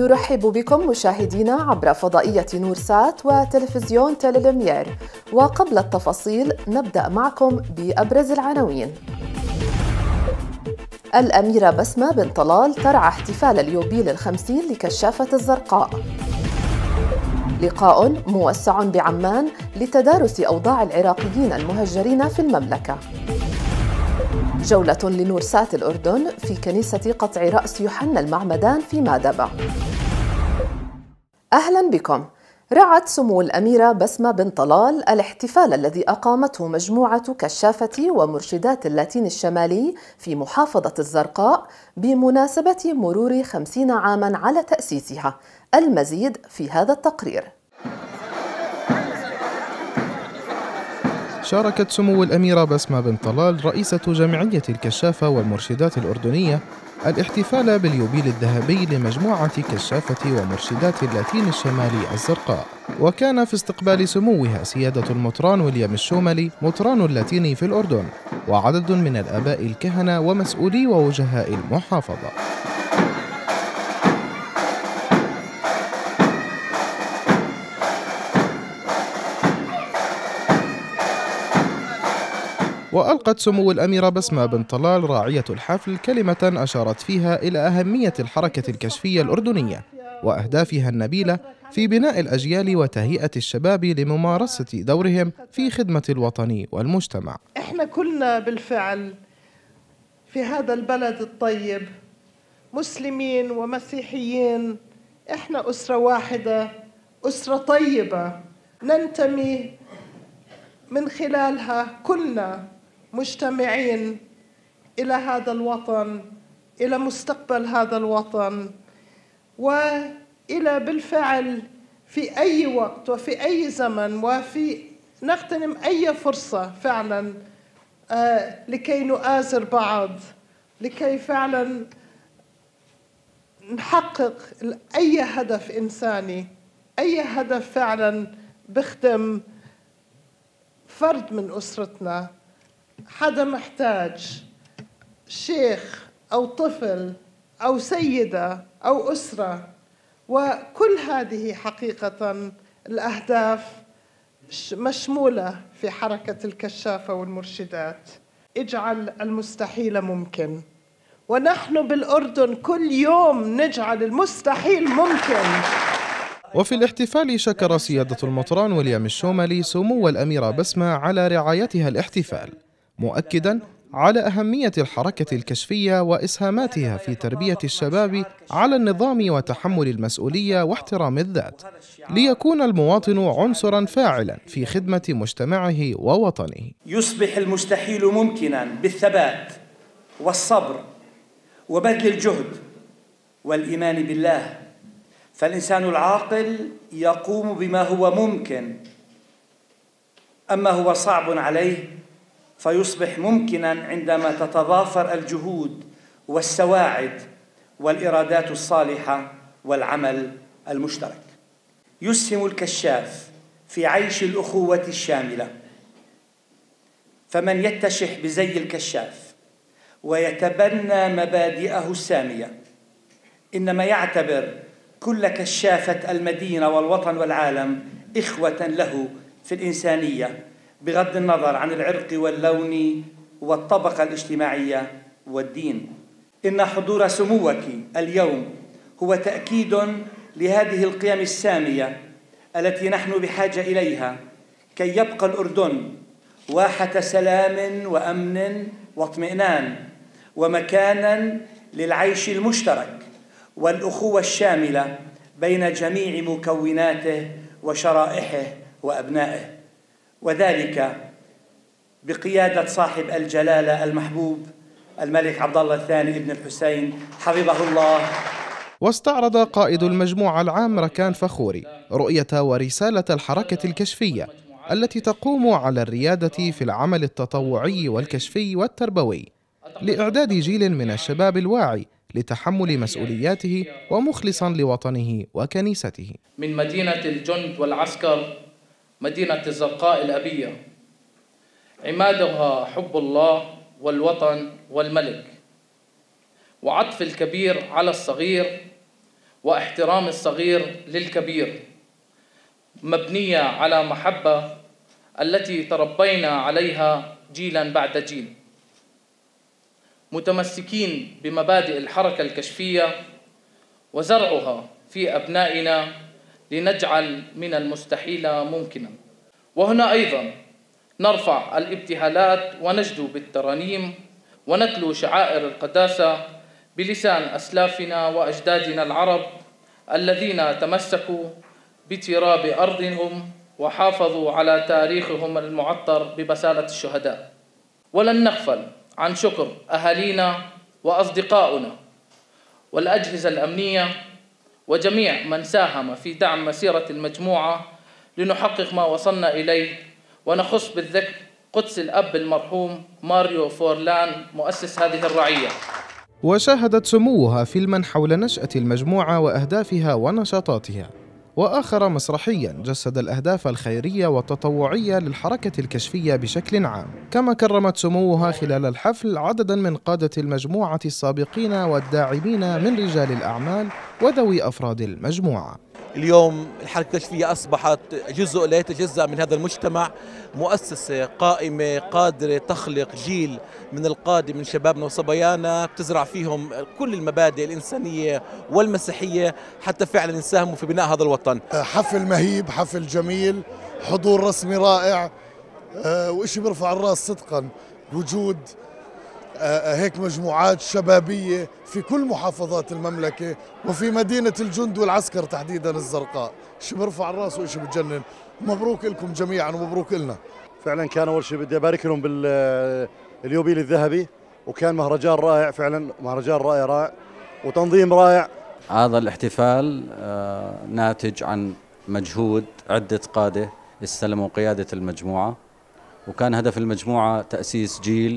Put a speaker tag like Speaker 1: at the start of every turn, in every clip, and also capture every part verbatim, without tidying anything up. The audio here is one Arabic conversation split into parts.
Speaker 1: نرحب بكم مشاهدينا عبر فضائية نورسات وتلفزيون تيليلوميير، وقبل التفاصيل نبدأ معكم بأبرز العناوين. الأميرة بسمة بن طلال ترعى احتفال اليوبيل الخمسين لكشافة الزرقاء. لقاء موسع بعمان لتدارس أوضاع العراقيين المهجرين في المملكة. جولة لنورسات الأردن في كنيسة قطع رأس يوحنا المعمدان في مادبة. أهلاً بكم. رعت سمو الأميرة بسمة بن طلال الاحتفال الذي أقامته مجموعة كشافة ومرشدات اللاتين الشمالي في محافظة الزرقاء بمناسبة مرور خمسين عاماً على تأسيسها. المزيد في هذا التقرير.
Speaker 2: شاركت سمو الأميرة بسمة بن طلال رئيسة جمعية الكشافة والمرشدات الأردنية الاحتفال باليوبيل الذهبي لمجموعة كشافة ومرشدات اللاتين الشمالي الزرقاء. وكان في استقبال سموها سيادة المطران ويليام الشوملي مطران اللاتيني في الأردن، وعدد من الآباء الكهنة ومسؤولي ووجهاء المحافظة. وألقت سمو الأميرة بسمة بن طلال راعية الحفل كلمة أشارت فيها إلى أهمية الحركة الكشفية الأردنية وأهدافها النبيلة في بناء الأجيال وتهيئة الشباب لممارسة دورهم في خدمة الوطن والمجتمع.
Speaker 3: إحنا كلنا بالفعل في هذا البلد الطيب مسلمين ومسيحيين، إحنا أسرة واحدة، أسرة طيبة ننتمي من خلالها كلنا مجتمعين إلى هذا الوطن، إلى مستقبل هذا الوطن، وإلى بالفعل في أي وقت وفي أي زمن وفي نغتنم أي فرصة فعلا آه لكي نؤازر بعض، لكي فعلا نحقق أي هدف إنساني، أي هدف فعلا بخدم فرد من أسرتنا، حدا محتاج، شيخ أو طفل أو سيدة أو أسرة. وكل هذه حقيقة الأهداف مشمولة في حركة الكشافة والمرشدات. اجعل المستحيل ممكن، ونحن بالأردن كل يوم نجعل المستحيل ممكن.
Speaker 2: وفي الاحتفال شكر سيادة المطران ويليام الشوملي سمو الأميرة بسمة على رعايتها الاحتفال، مؤكداً على أهمية الحركة الكشفية وإسهاماتها في تربية الشباب على النظام وتحمل المسؤولية واحترام الذات، ليكون المواطن عنصراً فاعلاً في خدمة مجتمعه ووطنه.
Speaker 4: يصبح المستحيل ممكناً بالثبات والصبر وبذل الجهد والإيمان بالله، فالإنسان العاقل يقوم بما هو ممكن، أما هو صعب عليه فيصبح ممكناً عندما تتضافر الجهود والسواعد والإرادات الصالحة والعمل المشترك. يسهم الكشاف في عيش الأخوة الشاملة، فمن يتشح بزي الكشاف ويتبنى مبادئه السامية إنما يعتبر كل كشافة المدينة والوطن والعالم إخوة له في الإنسانية، بغض النظر عن العرق واللون والطبقة الاجتماعية والدين. إن حضور سموك اليوم هو تأكيد لهذه القيم السامية التي نحن بحاجة إليها كي يبقى الأردن واحة سلام وأمن واطمئنان، ومكاناً للعيش المشترك والأخوة الشاملة بين جميع مكوناته وشرائحه وأبنائه، وذلك بقيادة صاحب الجلالة المحبوب الملك عبد الله الثاني ابن الحسين حفظه الله.
Speaker 2: واستعرض قائد المجموعة العام ركان فخوري رؤية ورسالة الحركة الكشفية التي تقوم على الريادة في العمل التطوعي والكشفي والتربوي لإعداد جيل من الشباب الواعي لتحمل مسؤولياته ومخلصا لوطنه وكنيسته.
Speaker 5: من مدينة الجند والعسكر مدينة الزرقاء الأبية، عمادها حب الله والوطن والملك، وعطف الكبير على الصغير واحترام الصغير للكبير، مبنية على محبة التي تربينا عليها جيلا بعد جيل، متمسكين بمبادئ الحركة الكشفية وزرعها في أبنائنا لنجعل من المستحيل ممكنا. وهنا أيضا نرفع الابتهالات ونجدو بالترانيم ونتلو شعائر القداسة بلسان أسلافنا وأجدادنا العرب الذين تمسكوا بتراب أرضهم وحافظوا على تاريخهم المعطر ببسالة الشهداء. ولن نغفل عن شكر أهالينا وأصدقائنا والأجهزة الأمنية وجميع من ساهم في دعم مسيرة المجموعة لنحقق ما وصلنا إليه، ونخص بالذكر قدس الأب المرحوم ماريو فورلان مؤسس هذه الرعية.
Speaker 2: وشاهدت سموها فيلما حول نشأة المجموعة وأهدافها ونشاطاتها، وآخر مسرحيا جسد الأهداف الخيرية والتطوعية للحركة الكشفية بشكل عام. كما كرمت سموها خلال الحفل عددا من قادة المجموعة السابقين والداعمين من رجال الأعمال وذوي أفراد المجموعة.
Speaker 6: اليوم الحركة الكشفية أصبحت جزء لا يتجزأ من هذا المجتمع، مؤسسة قائمة قادرة تخلق جيل من القادة من شبابنا وصبايانا بتزرع فيهم كل المبادئ الإنسانية والمسيحية حتى فعلا يساهموا في بناء هذا الوطن.
Speaker 7: حفل مهيب، حفل جميل، حضور رسمي رائع، وإشي برفع الراس صدقا وجود هيك مجموعات شبابية في كل محافظات المملكة وفي مدينة الجند والعسكر تحديدا الزرقاء. شيء برفع الراس وشيء بتجنن. مبروك لكم جميعا ومبروك لنا.
Speaker 8: فعلا كان أول شيء بدي أبارك لهم باليوبيل الذهبي، وكان مهرجان رائع، فعلا مهرجان رائع رائع وتنظيم رائع.
Speaker 9: هذا الاحتفال ناتج عن مجهود عدة قادة استلموا قيادة المجموعة، وكان هدف المجموعة تأسيس جيل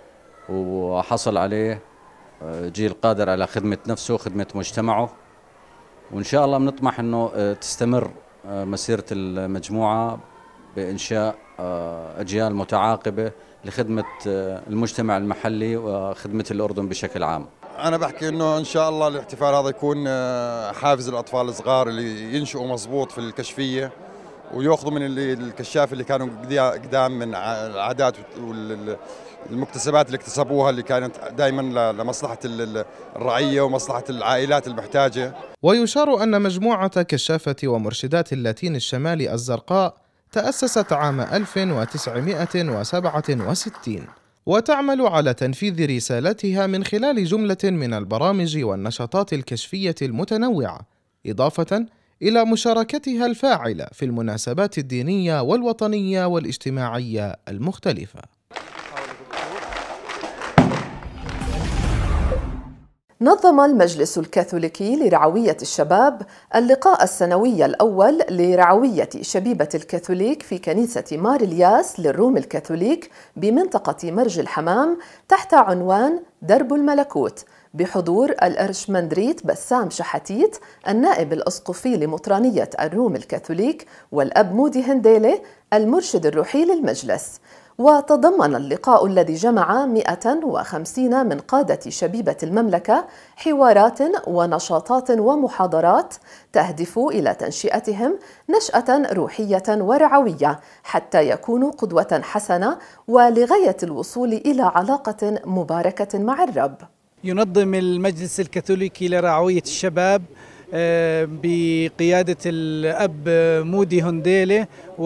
Speaker 9: وحصل عليه جيل قادر على خدمة نفسه وخدمة مجتمعه، وإن شاء الله بنطمح أنه تستمر مسيرة المجموعة بإنشاء أجيال متعاقبة لخدمة المجتمع المحلي وخدمة الأردن بشكل عام.
Speaker 10: أنا بحكي أنه إن شاء الله الاحتفال هذا يكون حافز الأطفال الصغار اللي ينشئوا مضبوط في الكشفية ويأخذوا من اللي الكشاف اللي كانوا قدام من العادات والمكتسبات اللي اكتسبوها اللي كانت دائما لمصلحة الرعية ومصلحة العائلات المحتاجة.
Speaker 2: ويشار أن مجموعة كشافة ومرشدات اللاتين الشمالي الزرقاء تأسست عام ألف وتسعمائة وسبعة وستين وتعمل على تنفيذ رسالتها من خلال جملة من البرامج والنشاطات الكشفية المتنوعة، إضافة إلى مشاركتها الفاعلة في المناسبات الدينية والوطنية والاجتماعية المختلفة.
Speaker 1: نظم المجلس الكاثوليكي لرعوية الشباب اللقاء السنوي الأول لرعوية شبيبة الكاثوليك في كنيسة مار الياس للروم الكاثوليك بمنطقة مرج الحمام تحت عنوان درب الملكوت، بحضور الأرشمندريت بسام شحاتيت النائب الأسقفي لمطرانية الروم الكاثوليك والأب مودي هنديلي المرشد الروحي للمجلس. وتضمن اللقاء الذي جمع مئة وخمسين من قادة شبيبة المملكة حوارات ونشاطات ومحاضرات تهدف إلى تنشئتهم نشأة روحية ورعوية حتى يكونوا قدوة حسنة ولغاية الوصول إلى علاقة مباركة مع الرب.
Speaker 11: ينظم المجلس الكاثوليكي لرعوية الشباب بقيادة الأب مودي هنديلي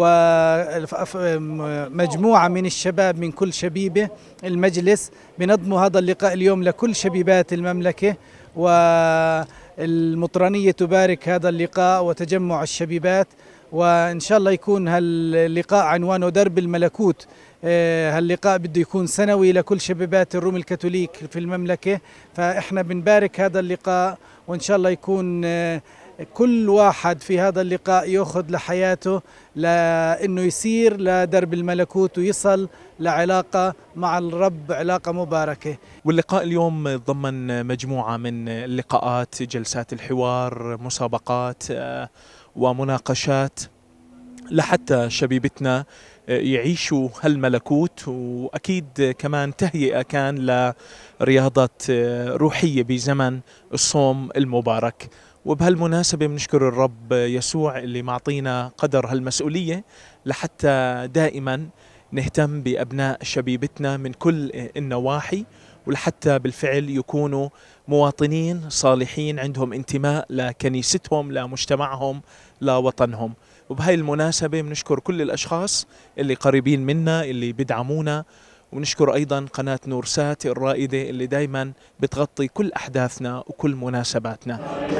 Speaker 11: ومجموعة من الشباب من كل شبيبة المجلس بنظموا هذا اللقاء اليوم لكل شبيبات المملكة، والمطرانية تبارك هذا اللقاء وتجمع الشبيبات، وإن شاء الله يكون هاللقاء عنوانه درب الملكوت. هاللقاء بده يكون سنوي لكل شبيبات الروم الكاثوليك في المملكة، فإحنا بنبارك هذا اللقاء وإن شاء الله يكون كل واحد في هذا اللقاء يأخذ لحياته لأنه يسير لدرب الملكوت ويصل لعلاقة مع الرب، علاقة مباركة.
Speaker 12: واللقاء اليوم ضمن مجموعة من اللقاءات، جلسات الحوار، مسابقات ومناقشات لحتى شبيبتنا يعيشوا هالملكوت، وأكيد كمان تهيئة كان لرياضة روحية بزمن الصوم المبارك. وبهالمناسبة بنشكر الرب يسوع اللي معطينا قدر هالمسؤولية لحتى دائما نهتم بأبناء شبيبتنا من كل النواحي، ولحتى بالفعل يكونوا مواطنين صالحين عندهم انتماء لكنيستهم، لمجتمعهم، لوطنهم. وبهاي المناسبة بنشكر كل الأشخاص اللي قريبين منا اللي بيدعمونا، ونشكر أيضا قناة نورسات الرائدة اللي دايما بتغطي كل أحداثنا وكل مناسباتنا.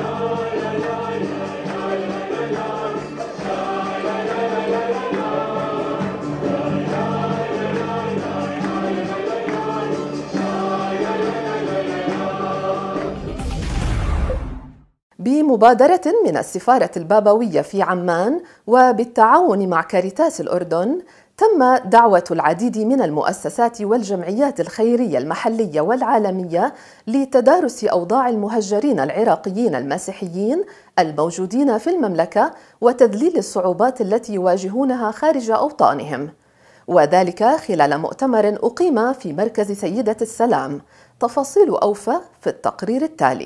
Speaker 1: بمبادرة من السفارة البابوية في عمان وبالتعاون مع كاريتاس الأردن، تم دعوة العديد من المؤسسات والجمعيات الخيرية المحلية والعالمية لتدارس أوضاع المهجرين العراقيين المسيحيين الموجودين في المملكة وتذليل الصعوبات التي يواجهونها خارج أوطانهم، وذلك خلال مؤتمر أقيم في مركز سيدة السلام. تفاصيل أوفى في التقرير التالي.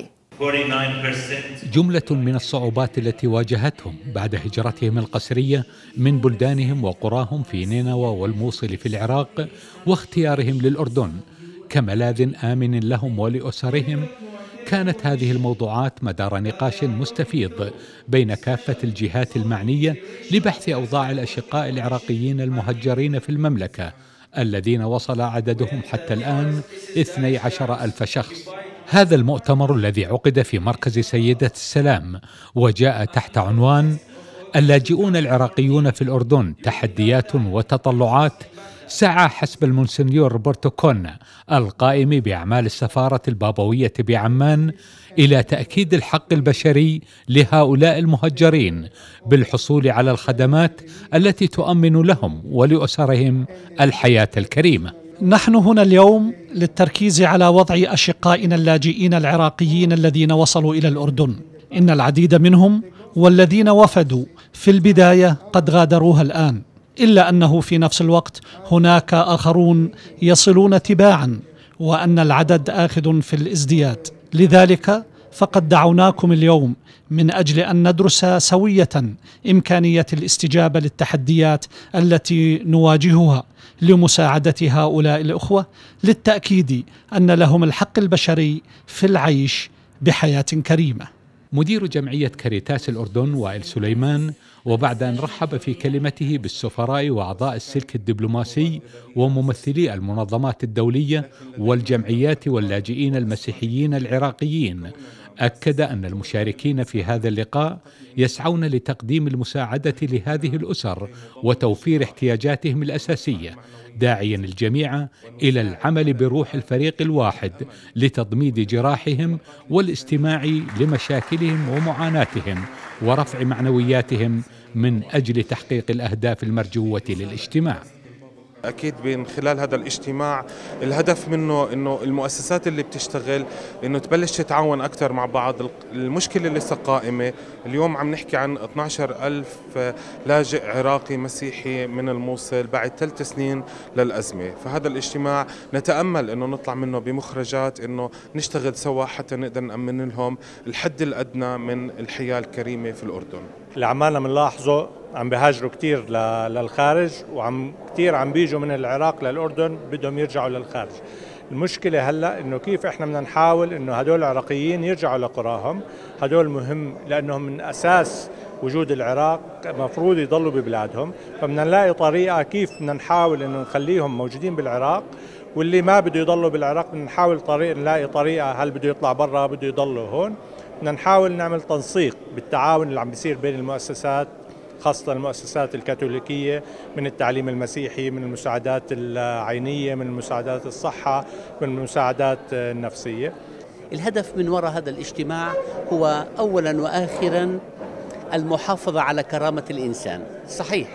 Speaker 13: جملة من الصعوبات التي واجهتهم بعد هجرتهم القسرية من بلدانهم وقراهم في نينوى والموصل في العراق واختيارهم للأردن كملاذ آمن لهم ولأسرهم. كانت هذه الموضوعات مدار نقاش مستفيض بين كافة الجهات المعنية لبحث أوضاع الأشقاء العراقيين المهجرين في المملكة الذين وصل عددهم حتى الآن اثني عشر ألف شخص. هذا المؤتمر الذي عقد في مركز سيدة السلام وجاء تحت عنوان اللاجئون العراقيون في الأردن تحديات وتطلعات، سعى حسب المونسنيور روبرتو كونا القائم بأعمال السفارة البابوية بعمان إلى تأكيد الحق البشري لهؤلاء المهجرين بالحصول على الخدمات التي تؤمن لهم ولأسرهم الحياة الكريمة.
Speaker 14: نحن هنا اليوم للتركيز على وضع أشقائنا اللاجئين العراقيين الذين وصلوا إلى الأردن. إن العديد منهم والذين وفدوا في البداية قد غادروها الآن، إلا أنه في نفس الوقت هناك آخرون يصلون تباعا، وأن العدد آخذ في الازدياد. لذلك فقد دعوناكم اليوم من أجل أن ندرس سوية إمكانية الاستجابة للتحديات التي نواجهها لمساعدة هؤلاء الأخوة، للتأكيد أن لهم الحق البشري في العيش بحياة كريمة.
Speaker 13: مدير جمعية كاريتاس الأردن وائل سليمان، وبعد أن رحب في كلمته بالسفراء وأعضاء السلك الدبلوماسي وممثلي المنظمات الدولية والجمعيات واللاجئين المسيحيين العراقيين، أكد أن المشاركين في هذا اللقاء يسعون لتقديم المساعدة لهذه الأسر وتوفير احتياجاتهم الأساسية، داعيا الجميع إلى العمل بروح الفريق الواحد لتضميد جراحهم والاستماع لمشاكلهم ومعاناتهم ورفع معنوياتهم من أجل تحقيق الأهداف المرجوة للاجتماع.
Speaker 15: أكيد من خلال هذا الاجتماع الهدف منه إنه المؤسسات اللي بتشتغل إنه تبلش تتعاون أكثر مع بعض. المشكلة اللي لسه قائمة اليوم، عم نحكي عن اثني عشر ألف لاجئ عراقي مسيحي من الموصل بعد ثلاث سنين للأزمة. فهذا الاجتماع نتأمل إنه نطلع منه بمخرجات إنه نشتغل سوا حتى نقدر نأمن لهم الحد الأدنى من الحياة الكريمة في الأردن.
Speaker 16: اللي عمالنا بنلاحظه عم بيهاجروا كتير للخارج، وعم كتير عم بيجوا من العراق للأردن بدهم يرجعوا للخارج. المشكلة هلأ إنه كيف إحنا بدنا نحاول إنه هدول العراقيين يرجعوا لقراهم. هدول مهم لأنهم من أساس وجود العراق مفروض يضلوا ببلادهم، فبدنا نلاقي طريقة كيف بدنا نحاول إنه نخليهم موجودين بالعراق، واللي ما بده يضلوا بالعراق بدنا نحاول طريقة نلاقي طريقة، هل بده يطلع برا بده يضلوا هون. بدنا نحاول نعمل تنسيق بالتعاون اللي عم بيصير بين المؤسسات، خاصة المؤسسات الكاثوليكية، من التعليم المسيحي، من المساعدات العينية، من المساعدات الصحة، من المساعدات النفسية.
Speaker 17: الهدف من وراء هذا الاجتماع هو أولا وآخرا المحافظة على كرامة الإنسان. صحيح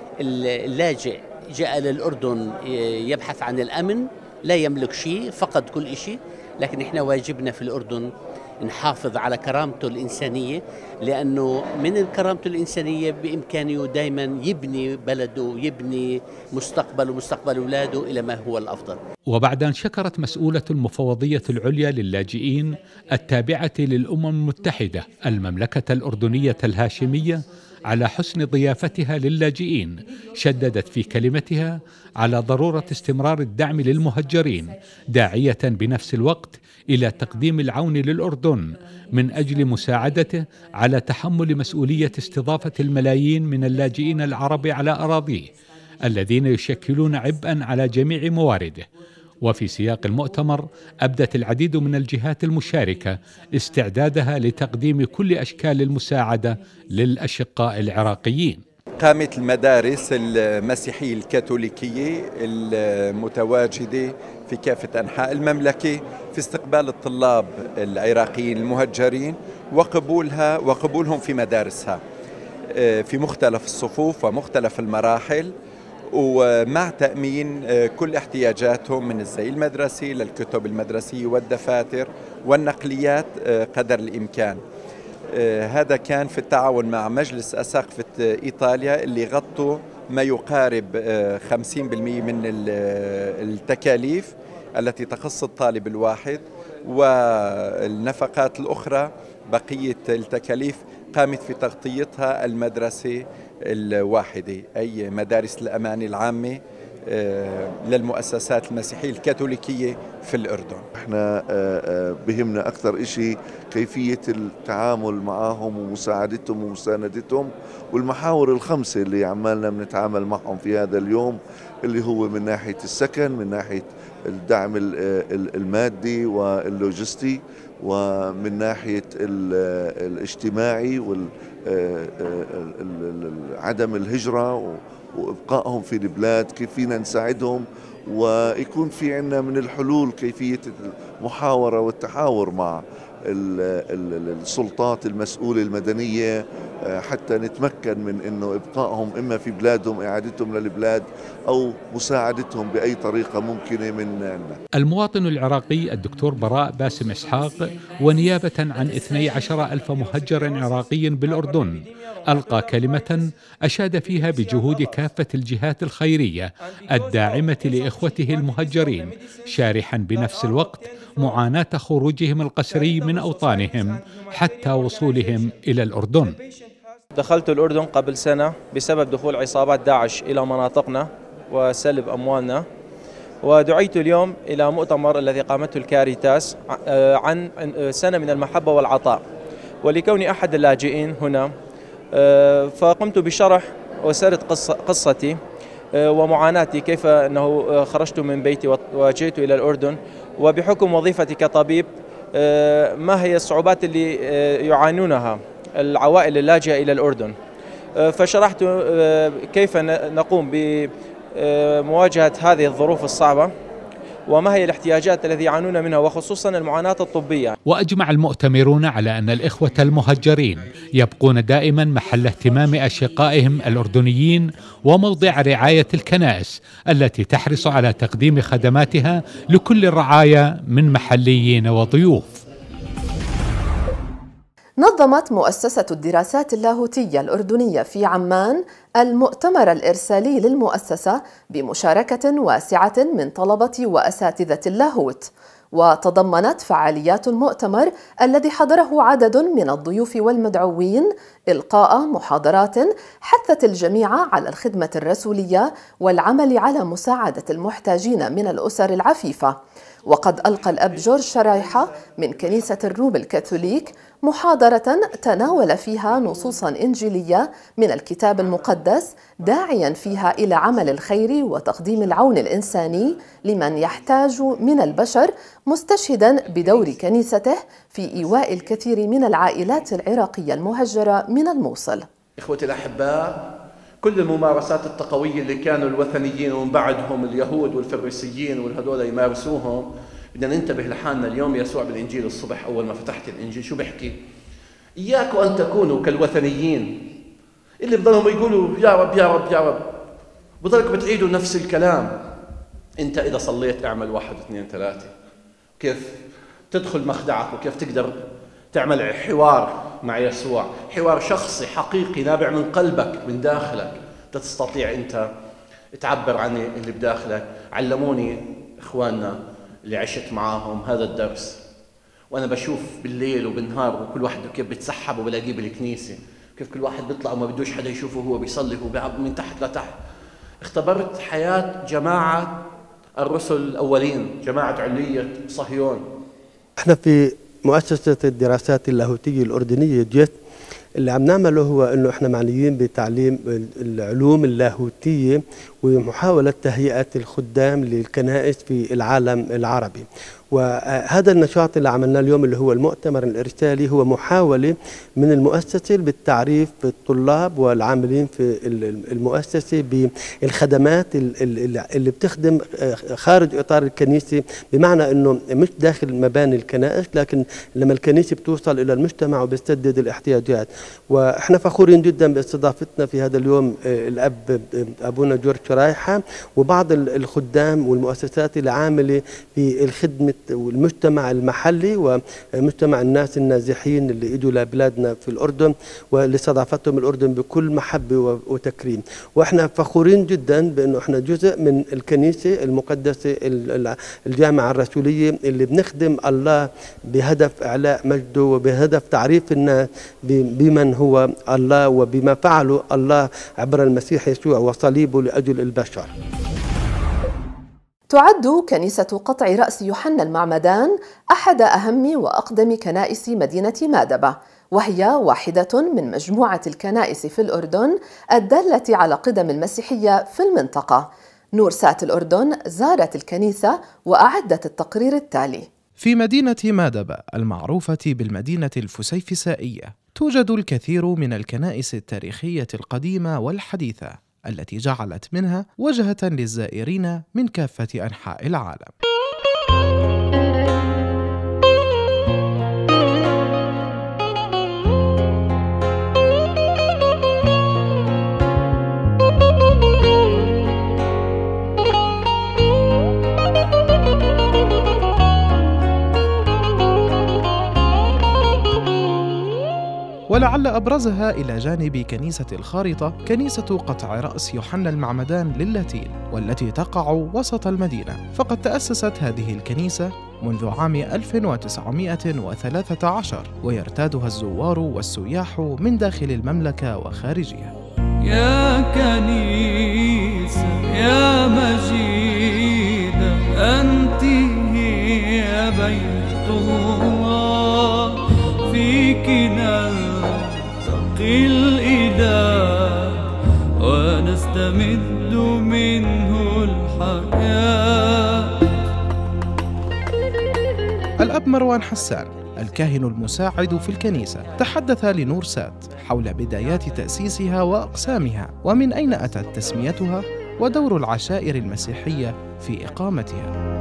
Speaker 17: اللاجئ جاء للأردن يبحث عن الأمن، لا يملك شيء، فقد كل شيء، لكن إحنا واجبنا في الأردن نحافظ على كرامته الإنسانية، لأنه من كرامته الإنسانية بإمكانه دائما يبني بلده، يبني مستقبله ومستقبل أولاده إلى ما هو الأفضل.
Speaker 13: وبعد أن شكرت مسؤولة المفوضية العليا للاجئين التابعة للأمم المتحدة المملكة الأردنية الهاشمية على حسن ضيافتها للاجئين، شددت في كلمتها على ضرورة استمرار الدعم للمهجرين، داعية بنفس الوقت إلى تقديم العون للأردن من أجل مساعدته على تحمل مسؤولية استضافة الملايين من اللاجئين العرب على أراضيه الذين يشكلون عبئا على جميع موارده. وفي سياق المؤتمر أبدت العديد من الجهات المشاركة استعدادها لتقديم كل أشكال المساعدة للأشقاء العراقيين.
Speaker 18: قامت المدارس المسيحية الكاثوليكية المتواجدة في كافة أنحاء المملكة في استقبال الطلاب العراقيين المهجرين وقبولها وقبولهم في مدارسها في مختلف الصفوف ومختلف المراحل، ومع تأمين كل احتياجاتهم من الزي المدرسي للكتب المدرسية والدفاتر والنقليات قدر الإمكان. هذا كان في التعاون مع مجلس أساقفة إيطاليا اللي غطوا ما يقارب خمسين بالمئة من التكاليف التي تخص الطالب الواحد، والنفقات الأخرى بقية التكاليف قامت في تغطيتها المدرسة الواحدة أي مدارس الأمانة العامة للمؤسسات المسيحية الكاثوليكية في الأردن.
Speaker 19: احنا بهمنا أكثر إشي كيفية التعامل معهم ومساعدتهم ومساندتهم، والمحاور الخمسة اللي عمالنا بنتعامل معهم في هذا اليوم، اللي هو من ناحية السكن، من ناحية الدعم المادي واللوجستي، ومن ناحية الاجتماعي وعدم الهجرة وإبقائهم في البلاد، كيف فينا نساعدهم ويكون في عنا من الحلول كيفية المحاورة والتحاور مع السلطات المسؤولة المدنية حتى نتمكن من أنه إبقائهم إما في بلادهم، إعادتهم للبلاد، أو مساعدتهم بأي طريقة ممكنة من عنا.
Speaker 13: المواطن العراقي الدكتور براء باسم إسحاق ونيابة عن اثني عشر ألف مهجر عراقي بالأردن ألقى كلمة أشاد فيها بجهود كافة الجهات الخيرية الداعمة لإخوته المهجرين، شارحا بنفس الوقت معاناة خروجهم القسري من أوطانهم حتى وصولهم إلى الأردن.
Speaker 20: دخلت الأردن قبل سنة بسبب دخول عصابات داعش إلى مناطقنا وسلب أموالنا، ودعيت اليوم إلى مؤتمر الذي قامته الكاريتاس عن سنة من المحبة والعطاء، ولكوني أحد اللاجئين هنا فقمت بشرح وسرد قصة قصتي ومعاناتي، كيف أنه خرجت من بيتي وجئت إلى الأردن، وبحكم وظيفتي كطبيب ما هي الصعوبات اللي يعانونها العوائل اللاجئة إلى الأردن. فشرحت كيف نقوم بمواجهة هذه الظروف الصعبة وما هي الاحتياجات التي يعانون منها، وخصوصا المعاناة الطبية.
Speaker 13: وأجمع المؤتمرون على أن الإخوة المهجرين يبقون دائما محل اهتمام أشقائهم الأردنيين وموضع رعاية الكنائس التي تحرص على تقديم خدماتها لكل الرعايا من محليين وضيوف.
Speaker 1: نظمت مؤسسة الدراسات اللاهوتية الأردنية في عمان المؤتمر الإرسالي للمؤسسة بمشاركة واسعة من طلبة وأساتذة اللاهوت، وتضمنت فعاليات المؤتمر الذي حضره عدد من الضيوف والمدعوين إلقاء محاضرات حثت الجميع على الخدمة الرسولية والعمل على مساعدة المحتاجين من الأسر العفيفة. وقد ألقى الأب جورج شرايحة من كنيسة الروم الكاثوليك محاضرة تناول فيها نصوصا إنجيلية من الكتاب المقدس، داعيا فيها إلى عمل الخير وتقديم العون الإنساني لمن يحتاج من البشر، مستشهدا بدور كنيسته في إيواء الكثير من العائلات العراقية المهجرة من الموصل.
Speaker 21: إخوتي الأحباء، كل الممارسات التقوية اللي كانوا الوثنيين ومن بعدهم اليهود والفريسيين والهدول يمارسوهم، بدنا ننتبه لحالنا. اليوم يسوع بالإنجيل الصبح أول ما فتحت الإنجيل شو بيحكي؟ إياكم أن تكونوا كالوثنيين اللي بضلهم يقولوا يا رب يا رب يا رب، بضلك بتعيدوا نفس الكلام. أنت إذا صليت اعمل واحد اثنين ثلاثة، كيف تدخل مخدعك وكيف تقدر تعمل حوار مع يسوع، حوار شخصي حقيقي نابع من قلبك من داخلك، تستطيع أنت تعبر عن اللي بداخلك. علموني إخواننا اللي عشت معاهم هذا الدرس، وأنا بشوف بالليل وبالنهار وكل واحد كيف بتسحب وبلاقيه بالكنيسة، كيف كل واحد بيطلع وما بدوش حدا يشوفه وهو بيصلي وبيعب من تحت لتحت. اختبرت حياة جماعة الرسل الأولين، جماعة علية صهيون.
Speaker 3: احنا في مؤسسة الدراسات اللاهوتية الأردنية جيت، اللي عم نعمله هو انه احنا معنيين بتعليم العلوم اللاهوتية ومحاولة تهيئة الخدام للكنائس في العالم العربي. وهذا النشاط اللي عملناه اليوم اللي هو المؤتمر الإرسالي هو محاولة من المؤسسة بالتعريف بالطلاب والعاملين في المؤسسة بالخدمات اللي بتخدم خارج إطار الكنيسة، بمعنى أنه مش داخل مباني الكنائس، لكن لما الكنيسة بتوصل إلى المجتمع وبتسدد الاحتياجات. وإحنا فخورين جدا باستضافتنا في هذا اليوم الأب أبونا جورج شرايحة وبعض الخدام والمؤسسات العاملة في الخدمة والمجتمع المحلي ومجتمع الناس النازحين اللي اجوا لبلادنا في الأردن، واللي استضافتهم الأردن بكل محبة وتكريم. واحنا فخورين جدا بأنه احنا جزء من الكنيسة المقدسة الجامعة الرسولية اللي بنخدم الله بهدف إعلاء مجده وبهدف تعريف الناس بمن هو الله وبما فعله الله عبر المسيح يسوع وصليبه لأجل البشر.
Speaker 1: تعد كنيسة قطع رأس يوحنا المعمدان أحد أهم وأقدم كنائس مدينة مادبة، وهي واحدة من مجموعة الكنائس في الأردن الدالة على قدم المسيحية في المنطقة. نورسات الأردن زارت الكنيسة وأعدت التقرير التالي.
Speaker 2: في مدينة مادبة المعروفة بالمدينة الفسيفسائية توجد الكثير من الكنائس التاريخية القديمة والحديثة التي جعلت منها وجهة للزائرين من كافة أنحاء العالم. ولعل أبرزها إلى جانب كنيسة الخارطة كنيسة قطع رأس يوحنا المعمدان للاتين، والتي تقع وسط المدينة. فقد تأسست هذه الكنيسة منذ عام ألف وتسعمائة وثلاثة عشر، ويرتادها الزوار والسياح من داخل المملكة وخارجها.
Speaker 22: يا كنيسة يا مجيدة أنت هي بيت الله، فيك نلتقي الإله ونستمد منه الحياة.
Speaker 2: الأب مروان حسان الكاهن المساعد في الكنيسة تحدث لنورسات حول بدايات تأسيسها وأقسامها، ومن أين أتت تسميتها، ودور العشائر المسيحية في إقامتها.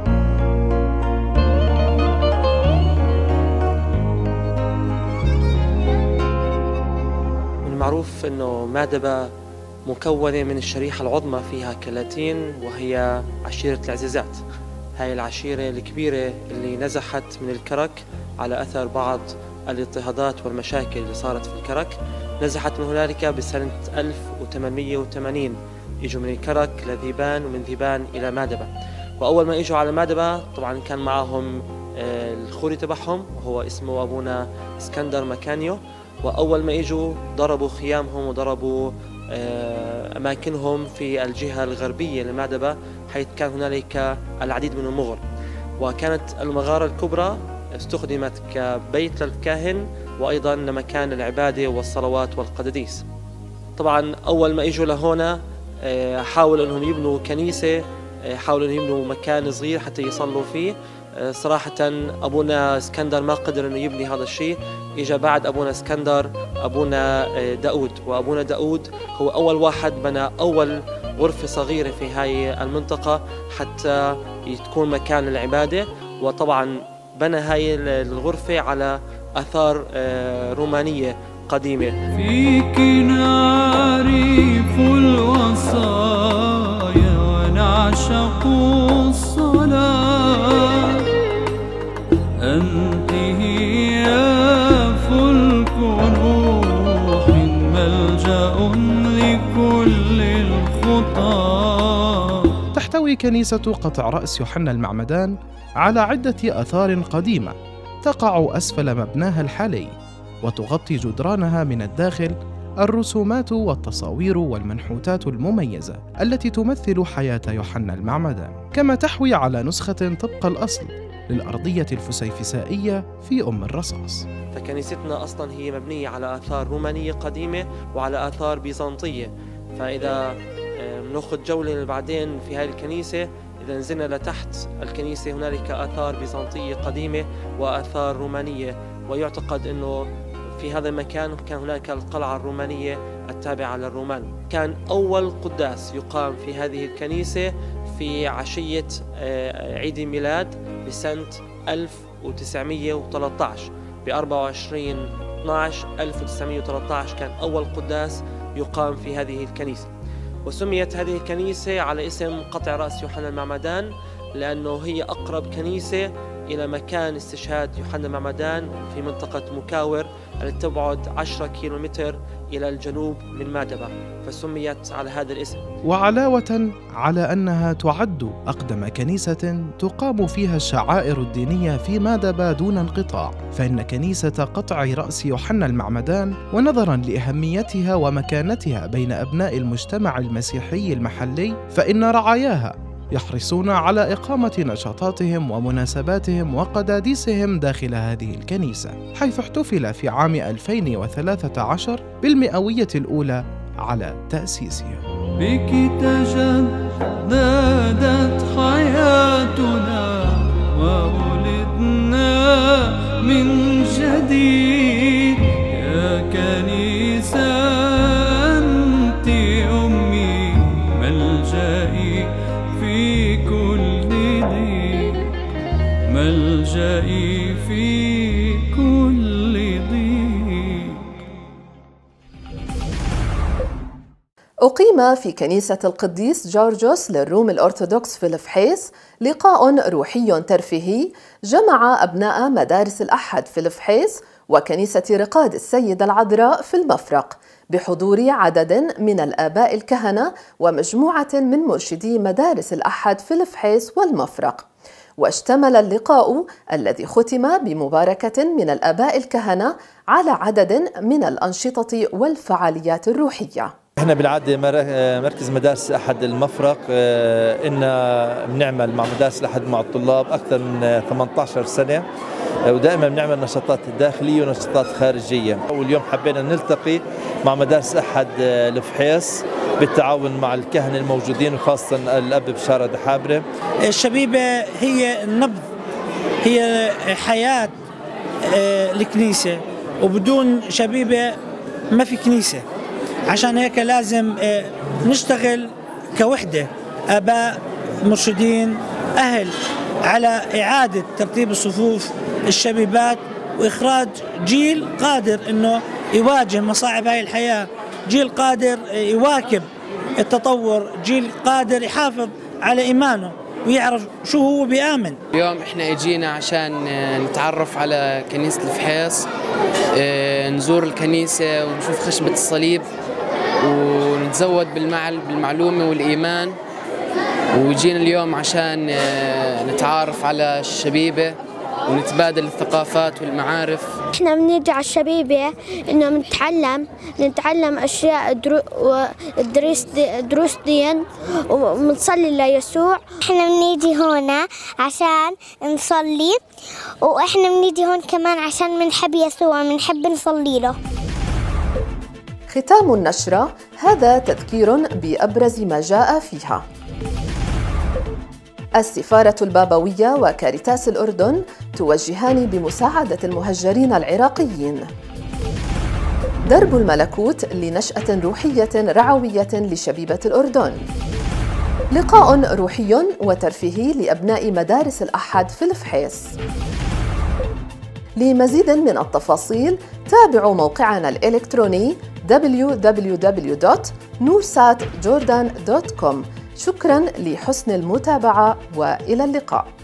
Speaker 23: معروف أنه مادبة مكونة من الشريحة العظمى فيها كلاتين، وهي عشيرة العزيزات. هاي العشيرة الكبيرة اللي نزحت من الكرك على أثر بعض الاضطهادات والمشاكل اللي صارت في الكرك. نزحت من هنالك بسنة ألف وثمانمائة وثمانين، إجوا من الكرك لذيبان ومن ذيبان إلى مادبة. وأول ما إجوا على مادبة طبعا كان معهم الخوري تبعهم وهو اسمه أبونا اسكندر مكانيو. وأول ما إجوا ضربوا خيامهم وضربوا أماكنهم في الجهة الغربية لمادبة، حيث كان هنالك العديد من المغر. وكانت المغارة الكبرى استخدمت كبيت للكاهن وأيضا لمكان العبادة والصلوات والقداديس. طبعا أول ما إجوا لهنا حاولوا أنهم يبنوا كنيسة، حاولوا أنهم يبنوا مكان صغير حتى يصلوا فيه. صراحة أبونا اسكندر ما قدر أنه يبني هذا الشيء. إجا بعد أبونا اسكندر أبونا داود، وأبونا داود هو أول واحد بنى أول غرفة صغيرة في هاي المنطقة حتى تكون مكان العبادة. وطبعا بنى هاي الغرفة على آثار رومانية قديمة.
Speaker 22: فيك نعرف الوصايا ونعشق الصلاة، أنت هي ملجأ لكل الخطى.
Speaker 2: تحتوي كنيسة قطع رأس يوحنا المعمدان على عدة آثار قديمة تقع أسفل مبناها الحالي، وتغطي جدرانها من الداخل الرسومات والتصاوير والمنحوتات المميزة التي تمثل حياة يوحنا المعمدان، كما تحوي على نسخة طبق الأصل للأرضية الفسيفسائية في أم الرصاص.
Speaker 23: فكنيستنا أصلا هي مبنية على آثار رومانية قديمة وعلى آثار بيزنطية، فإذا بناخذ جولة بعدين في هذه الكنيسة، إذا نزلنا لتحت الكنيسة هنالك آثار بيزنطية قديمة وآثار رومانية، ويعتقد أنه في هذا المكان كان هناك القلعة الرومانية التابعة للرومان. كان أول قداس يقام في هذه الكنيسة في عشية عيد الميلاد بسنة ألف وتسعمئة وثلاثة عشر، ب أربعة وعشرين اثني عشر ألف وتسعمئة وثلاثة عشر كان أول قداس يقام في هذه الكنيسة. وسميت هذه الكنيسة على اسم قطع رأس يوحنا المعمدان، لأنه هي أقرب كنيسة إلى مكان استشهاد يوحنا المعمدان في منطقة مكاور التي تبعد عشرة كيلومتر إلى الجنوب من مادبة، فسميت على هذا الاسم.
Speaker 2: وعلاوة على أنها تعد أقدم كنيسة تقام فيها الشعائر الدينية في مادبة دون انقطاع، فإن كنيسة قطع رأس يوحنا المعمدان، ونظراً لأهميتها ومكانتها بين أبناء المجتمع المسيحي المحلي، فإن رعاياها يحرصون على إقامة نشاطاتهم ومناسباتهم وقداديسهم داخل هذه الكنيسة، حيث احتفل في عام ألفين وثلاثة عشر بالمئوية الأولى على تأسيسها.
Speaker 22: بك تجددت حياتنا وولدنا من جديد، يا كنيسة أنت أمي ملجئي في كل ضيق، ملجئي في كل ضيق.
Speaker 1: أقيم في كنيسة القديس جورجوس للروم الأرثوذكس في الفحيص لقاء روحي ترفيهي جمع أبناء مدارس الأحد في الفحيص وكنيسة رقاد السيدة العذراء في المفرق، بحضور عدد من الآباء الكهنة ومجموعة من مرشدي مدارس الأحد في الفحيص والمفرق. واشتمل اللقاء الذي ختم بمباركة من الآباء الكهنة على عدد من الأنشطة والفعاليات الروحية.
Speaker 4: احنا بالعاده مركز مدارس احد المفرق ان بنعمل مع مدارس الاحد مع الطلاب اكثر من ثمانية عشر سنه، ودائما بنعمل نشاطات داخليه ونشاطات خارجيه، واليوم حبينا نلتقي مع مدارس احد الفحيص بالتعاون مع الكهنه الموجودين وخاصه الاب بشاره دحابره.
Speaker 5: الشبيبه هي النبض، هي حياه الكنيسه، وبدون شبيبه ما في كنيسه. عشان هيك لازم نشتغل كوحدة، آباء، مرشدين، أهل، على إعادة ترتيب الصفوف الشبيبات وإخراج جيل قادر إنه يواجه مصاعب هاي الحياة، جيل قادر يواكب التطور، جيل قادر يحافظ على إيمانه ويعرف شو هو بيآمن.
Speaker 6: اليوم احنا اجينا عشان نتعرف على كنيسة الفحيص، نزور الكنيسة ونشوف خشبة الصليب ونتزود بالمعلومة والإيمان، وجينا اليوم عشان نتعارف على الشبيبة ونتبادل الثقافات والمعارف.
Speaker 24: احنا بنيجي على الشبيبة انه بنتعلم نتعلم اشياء دروس دروس دين وبنصلي ليسوع.
Speaker 25: احنا بنيجي هنا عشان نصلي، واحنا بنيجي هون كمان عشان بنحب يسوع، بنحب نصلي له.
Speaker 1: ختام النشرة هذا تذكير بأبرز ما جاء فيها. السفارة البابوية وكاريتاس الأردن توجهان بمساعدة المهجرين العراقيين. درب الملكوت لنشأة روحية رعوية لشبيبة الأردن. لقاء روحي وترفيهي لأبناء مدارس الأحد في الفحيص. لمزيد من التفاصيل تابعوا موقعنا الإلكتروني دبليو دبليو دبليو دوت نورسات جوردان دوت كوم. شكراً لحسن المتابعة وإلى اللقاء.